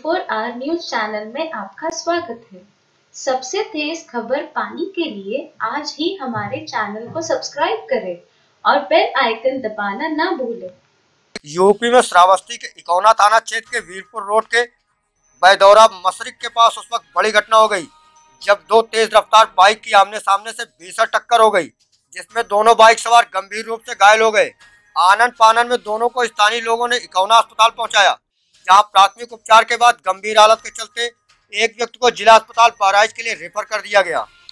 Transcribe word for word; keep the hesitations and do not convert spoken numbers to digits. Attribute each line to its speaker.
Speaker 1: Four hour news channel में आपका स्वागत है। सबसे तेज खबर पाने के लिए आज ही हमारे चैनल को सब्सक्राइब करें और बेल आइकन दबाना ना भूलें।
Speaker 2: यूपी में श्रावस्ती के इकौना थाना क्षेत्र के वीरपुर रोड के बैदौरा मशरिक के पास उस वक्त बड़ी घटना हो गई जब दो तेज रफ्तार बाइक की आमने सामने से भीषण टक्कर हो गई, जिसमें दोनों बाइक सवार गंभीर रूप से घायल हो गए। आनन फानन में दोनों को स्थानीय लोगों ने इकौना अस्पताल पहुंचाया, जहां प्राथमिक उपचार के बाद गंभीर हालत के चलते एक व्यक्ति को जिला अस्पताल बहराइच के लिए रेफर कर दिया गया।